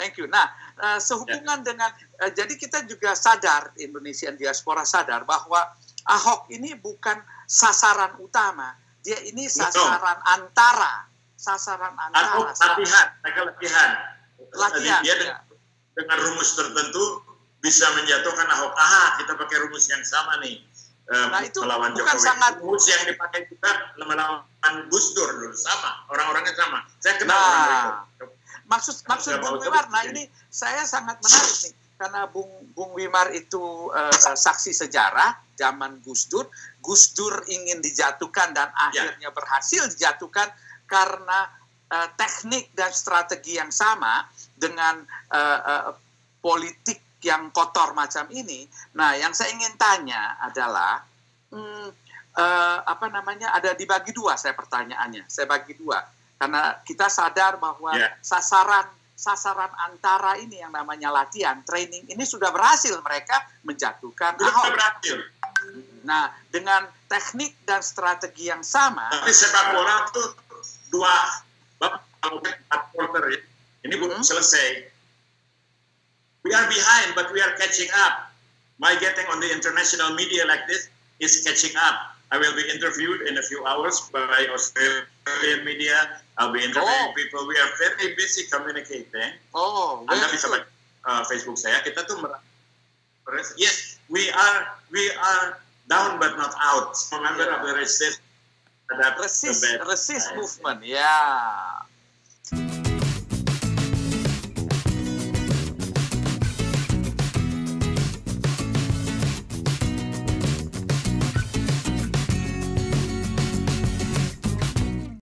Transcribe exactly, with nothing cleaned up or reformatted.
thank you. Nah, uh, sehubungan yeah. dengan, uh, jadi kita juga sadar, Indonesian diaspora sadar bahwa Ahok ini bukan sasaran utama, dia ini sasaran Betul. antara, sasaran antara. Ahok latihan, mereka latihan. Latihan. Dia ya. dengan rumus tertentu bisa menjatuhkan Ahok. Aha, kita pakai rumus yang sama nih. Uh, nah, itu melawan bukan Jokowi. sangat Rumus yang dipakai juga melawan Gus Dur dulu sama, orang-orangnya sama. Saya kenal nah, orang itu. Maksud maksud Bung Wimar, nah ini saya sangat menarik nih karena Bung Bung Wimar itu uh, saksi sejarah zaman Gus Dur. Gus Dur ingin dijatuhkan dan akhirnya ya. berhasil dijatuhkan karena uh, teknik dan strategi yang sama dengan uh, uh, politik yang kotor macam ini. Nah, yang saya ingin tanya adalah, hmm, uh, apa namanya, ada dibagi dua saya pertanyaannya. Saya bagi dua. Karena kita sadar bahwa yeah. sasaran sasaran antara ini yang namanya latihan, training, ini sudah berhasil mereka menjatuhkan Ahok. Sudah berhasil. Nah, dengan teknik dan strategi yang sama. Tapi sepak bola itu dua, empat quarter ya. Ini belum hmm. selesai. We are behind, but we are catching up. My getting on the international media like this is catching up. I will be interviewed in a few hours by Australian media. I'll be interviewing oh. people. We are very busy communicating. Oh, Anda bisa baca uh, Facebook saya. Kita tuh yes, we are we are down but not out. Member yeah. of the resist. Resist, resist movement. Ya. Yeah.